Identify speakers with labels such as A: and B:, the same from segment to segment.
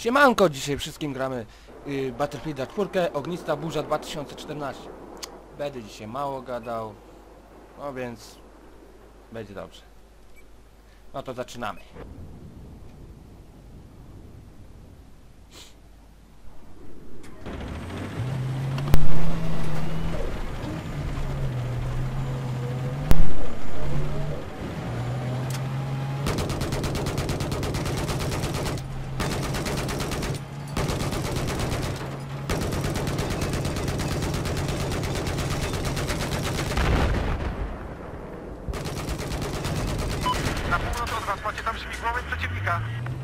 A: Siemanko, dzisiaj wszystkim gramy Battlefielda 4, Ognista Burza 2014. Będę dzisiaj mało gadał, no więc będzie dobrze. No to zaczynamy.
B: Na północ od was macie tam śmigłowiec przeciwnika.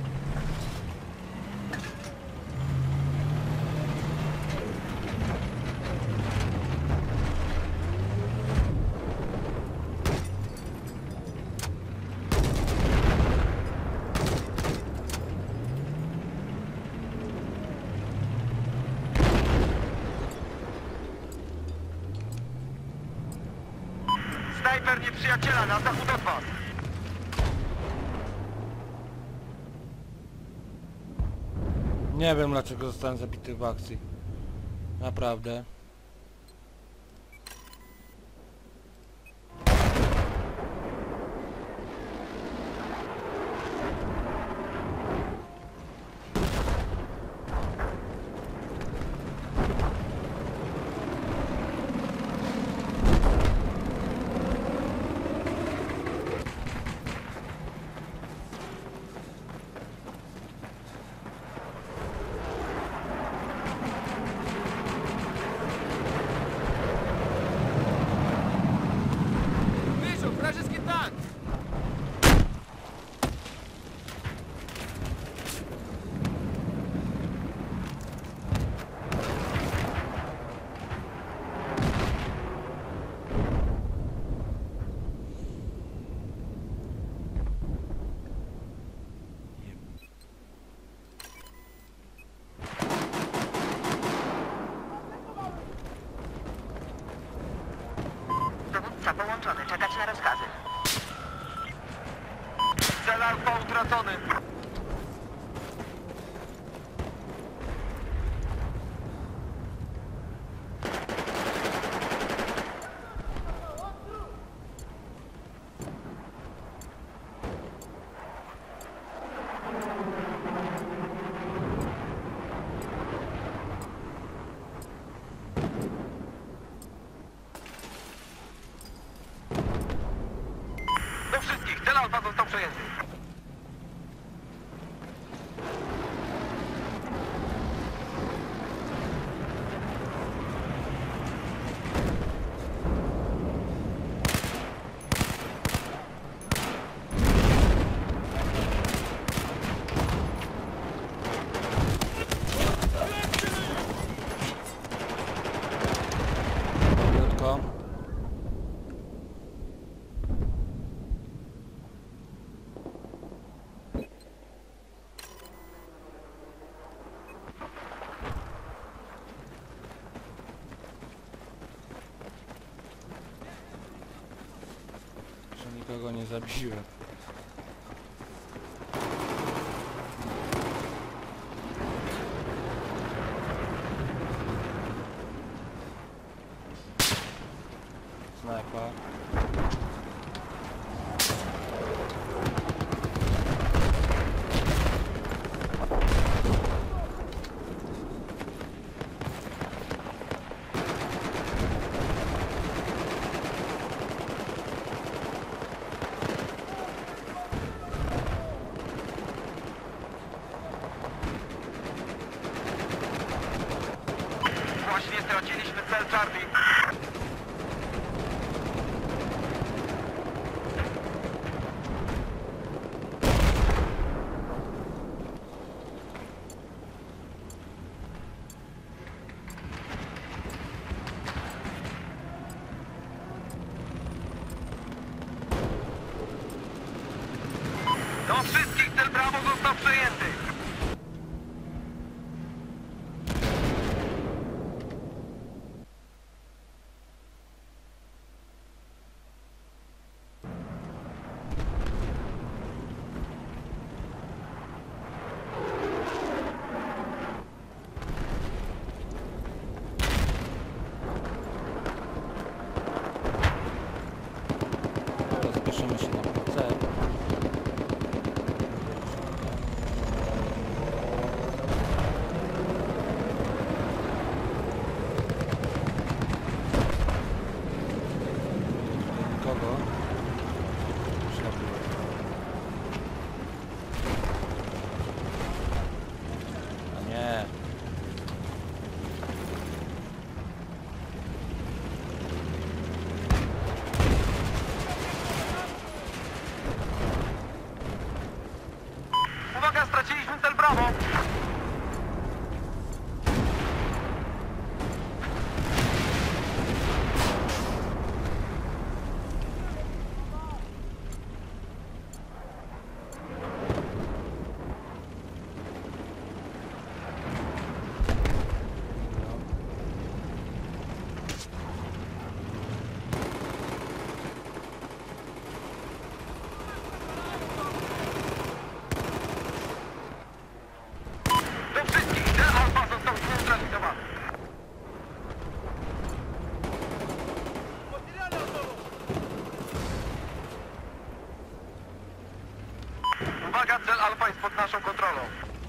B: Snajper nieprzyjaciela na zachód od was.
A: Nie wiem dlaczego zostałem zabity w akcji. Naprawdę.
C: Вражеский танк!
B: Dowódca połączony, czekać na rozkazy. Cel alfa utracony. Do wszystkich, cel alfa został przejęty.
A: Krótko. Że nikogo nie zabiłem. Snajpa.
B: Właśnie straciliśmy cel Charlie. Do wszystkich, cel Bravo został przejęty. Uwaga, cel Alfa jest pod naszą kontrolą.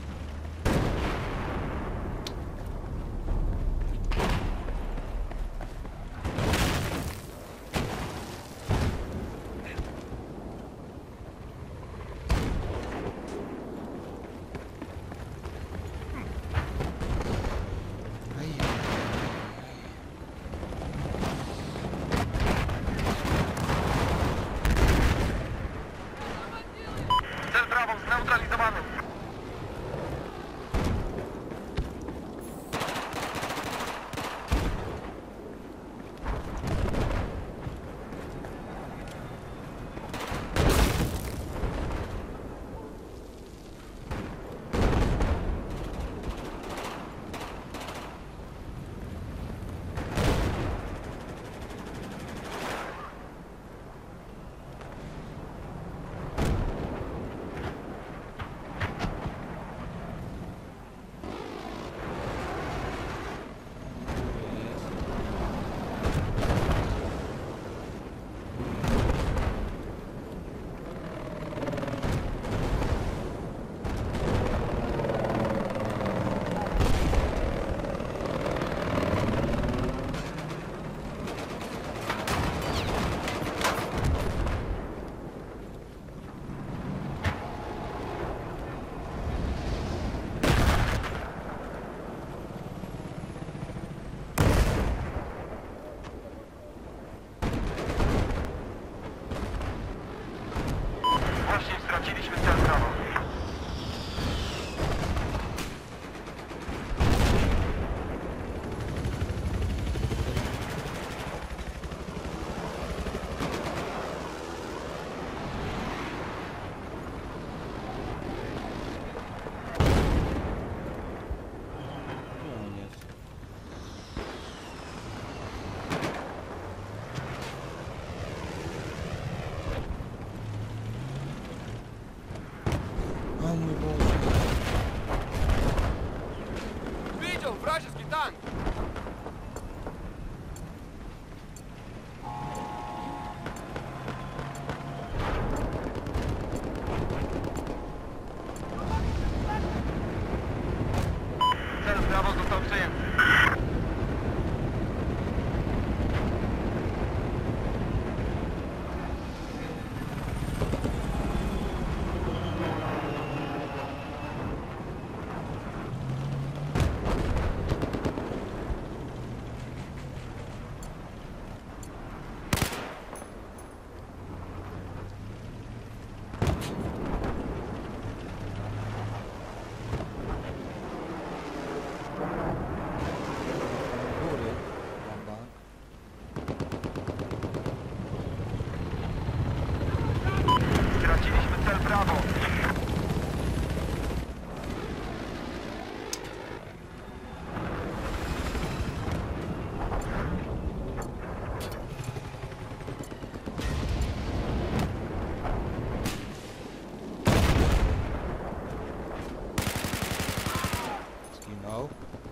B: Cel Brawo zneutralizowany. Właśnie straciliśmy cel Brawo.
A: No, nie. O mój Boże.
C: Видел вражеский танк!
B: Cel Brawo został przejęty.
A: Góry. Bomba.
B: Straciliśmy cel Brawo.
A: Zginął.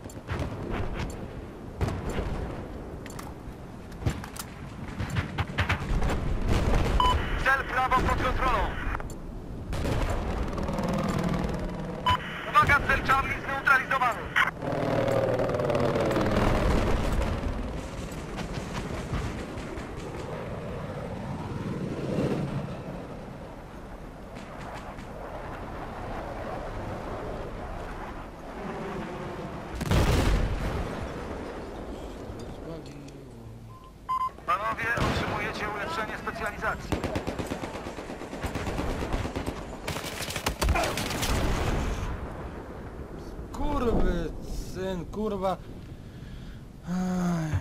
B: Cel Brawo pod kontrolą. Uwaga, cel Charlie zneutralizowany. Panowie, otrzymujecie ulepszenie specjalizacji.
A: Kurwy, syn, kurwa. Aj.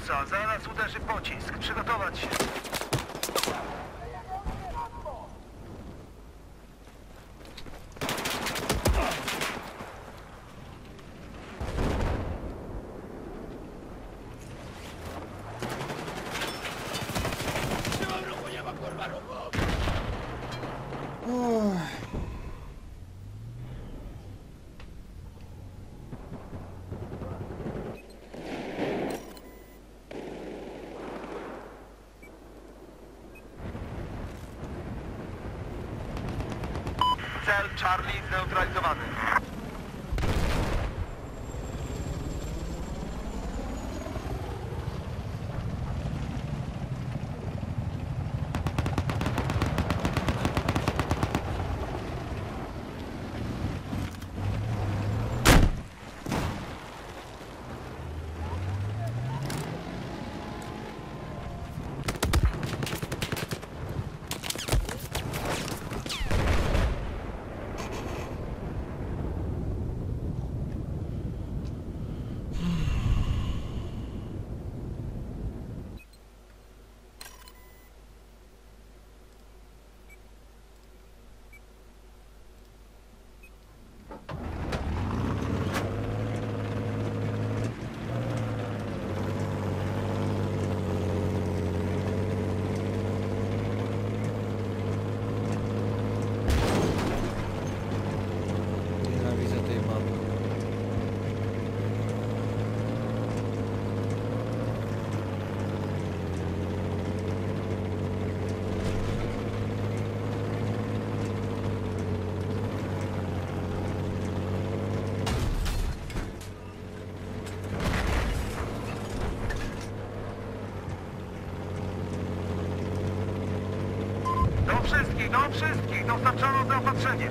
B: dowódca, zaraz uderzy pocisk. Przygotować się. Cel Charlie zneutralizowany.
A: Nienawidzę tej mapy.
B: Do wszystkich, dostarczono zaopatrzenie.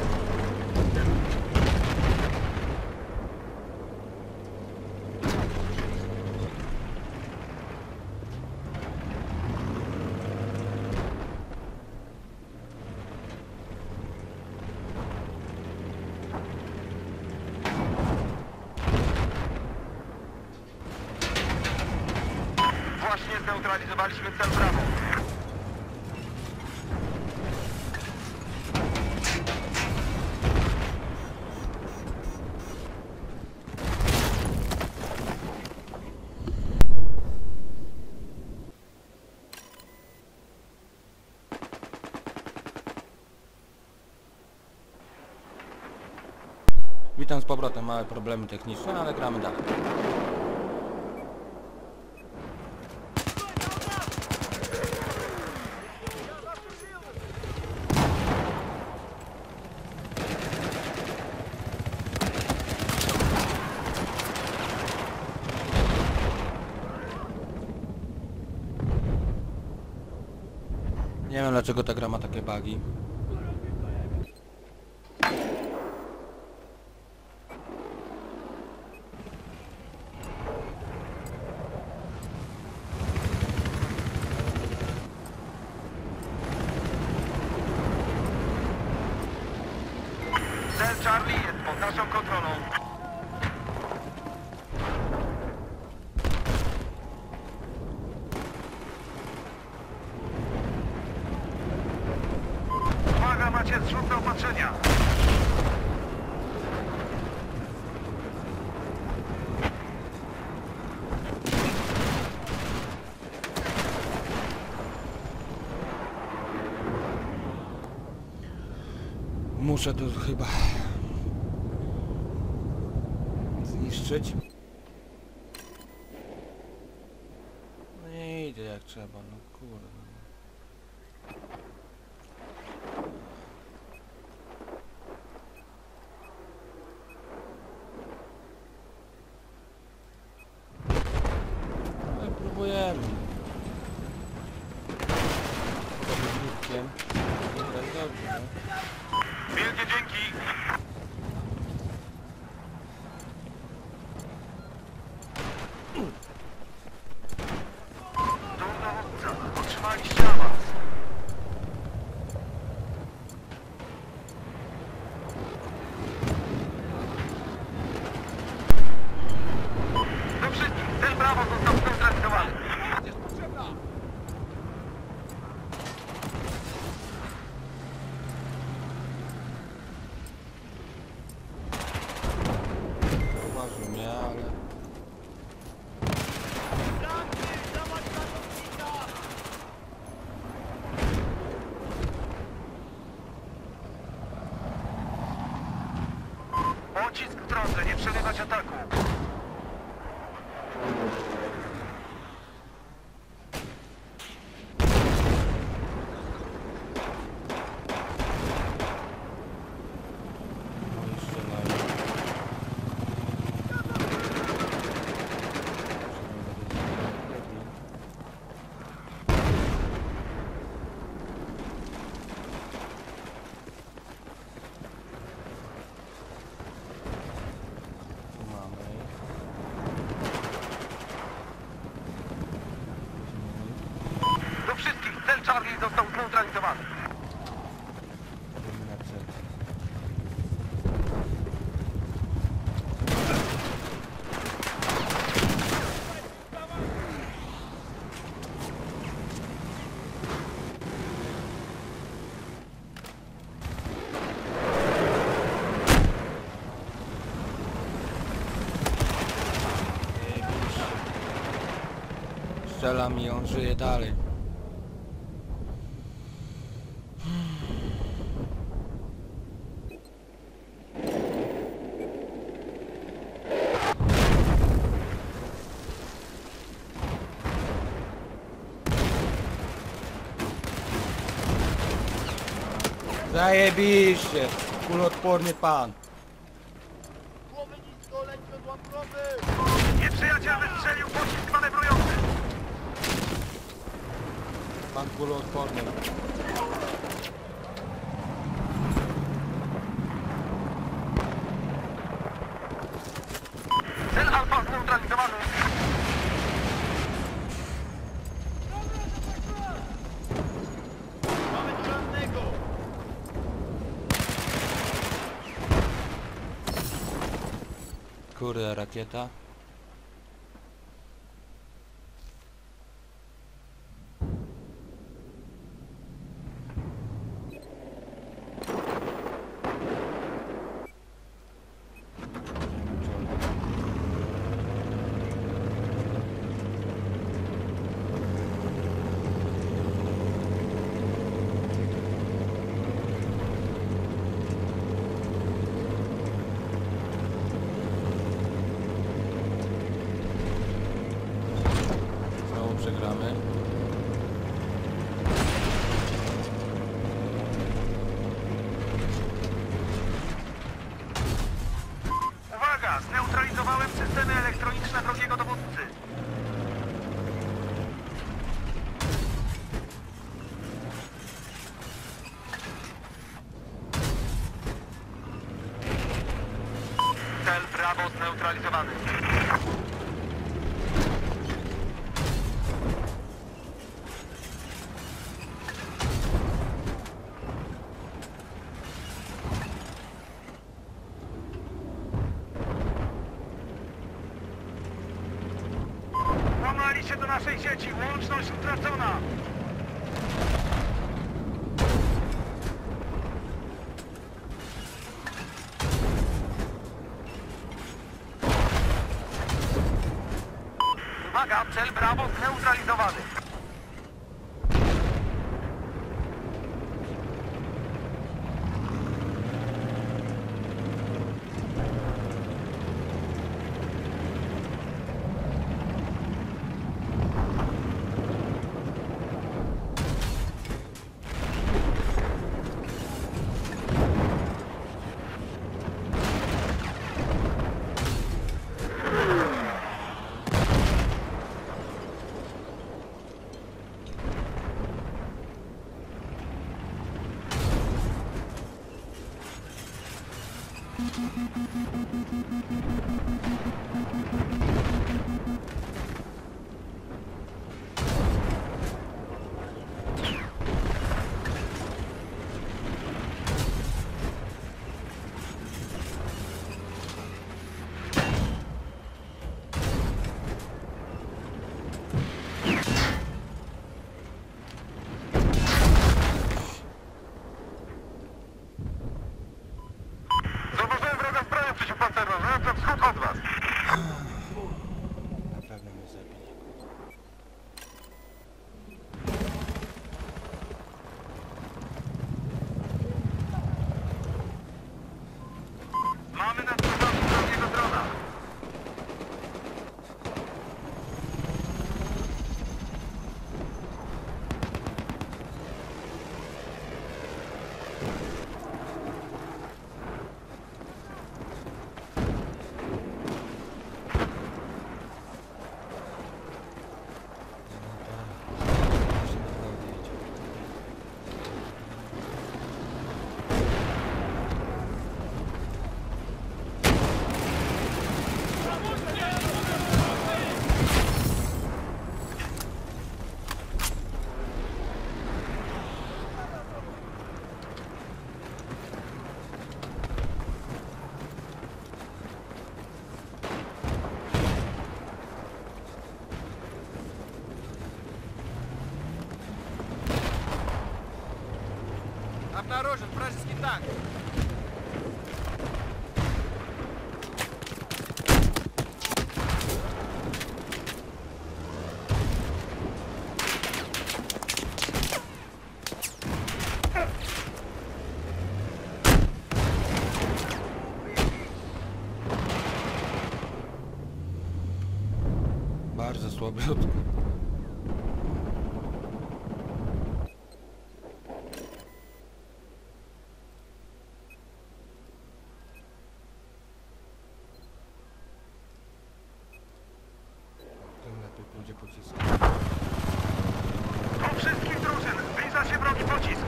B: Właśnie zneutralizowaliśmy cel Bravo.
A: Witam z powrotem, małe problemy techniczne, ale gramy dalej. Nie wiem dlaczego ta gra ma takie bugi.
B: Cel Charlie jest pod naszą kontrolą. Uwaga, macie zrzut zaopatrzenia.
A: Muszę to chyba zniszczyć. No nie idzie jak trzeba, no kurde. No próbujemy. Dobrze, dobrze, no.
B: Wielkie dzięki. Tu dowódca. Otrzymaliście awans. Do wszystkich. Cel Bravo został zneutralizowany. Charlie został zneutralizowany.
A: Idziemy na cel. Strzela mi, on żyje dalej. Zajebiście! Kuloodporny pan.
C: Głowy nisko, leć odłamkowy!
B: Nieprzyjaciel wystrzelił pocisk manewrujący.
A: Pan kuloodporny.
B: Cel Alfa zneutralizowany.
C: Mamy tu rannego!
A: Kurde, rakieta. Znowu przegramy.
B: Uwaga! Zneutralizowałem systemy elektroniczne wrogiego dowódcy. Cel Bravo zneutralizowany. Włamali się do naszej sieci. Łączność utracona. Uwaga! Cel Bravo zneutralizowany. Zauważyłem wroga zbroję przeciwpancerną, na wschód od was.
A: Na pewno.
B: Обнаружен вражеский танк.
A: Bardzo słabiutko. Tym lepiej pójdzie pocisk.
B: Do wszystkich drużyn, zbliża się wrogi pocisk.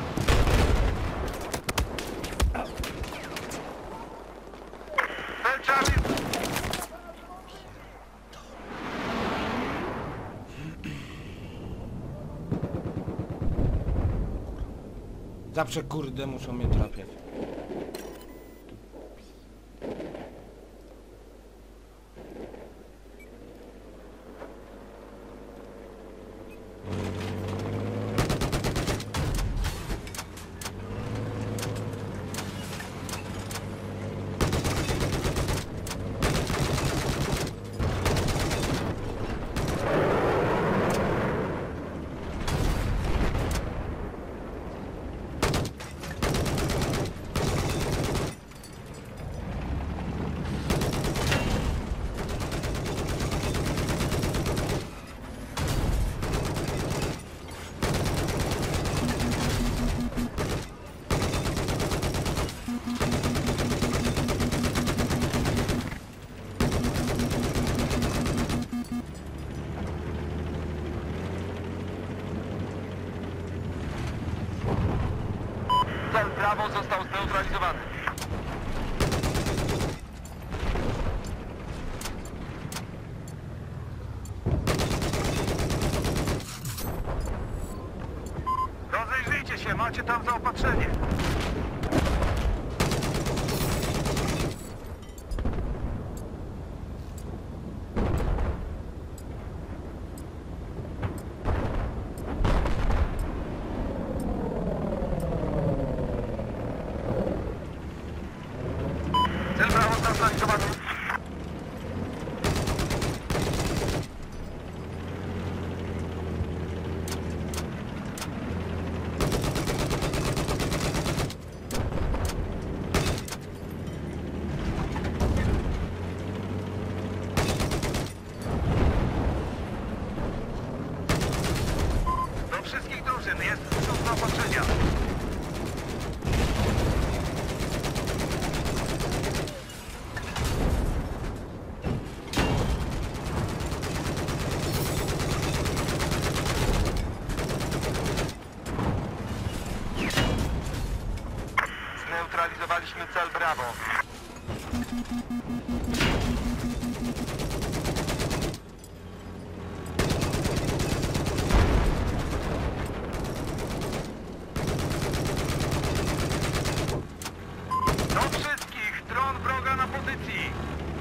B: Cel Charlie.
A: Zawsze kurde muszą mnie trafiać.
B: Cel Bravo został zneutralizowany. Rozejrzyjcie się, macie tam zaopatrzenie. Cel Bravo zneutralizowany. Do wszystkich drużyn jest wśród zaopatrzenia. Zneutralizowaliśmy cel Bravo. Do wszystkich, dron wroga na pozycji.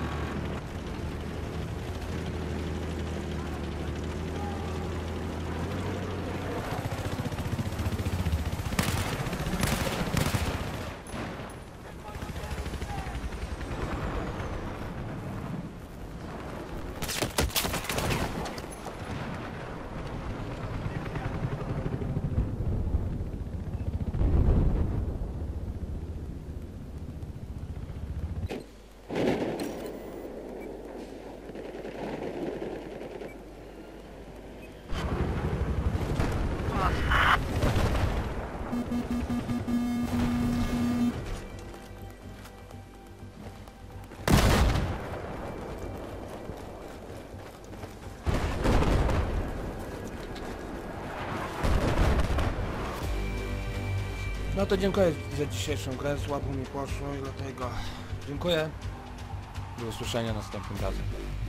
A: No to dziękuję za dzisiejszą grę, słabo mi poszło i dlatego dziękuję. Do usłyszenia następnym razem.